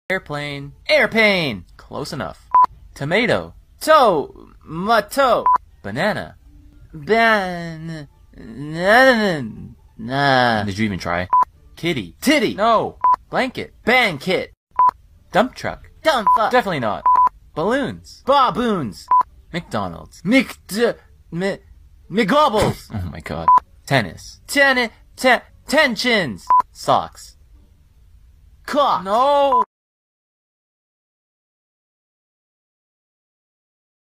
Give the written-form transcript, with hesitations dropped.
Airplane. Airplane. Close enough. Tomato. Toe. Mato. Banana. Did you even try? Kitty. Titty. No. Blanket. Banquet. Dump truck. Dump fuck. Definitely not. Balloons. Baboons. McDonald's. McGobbles. Oh my god. Tennis. Tensions. Socks. Clock. No.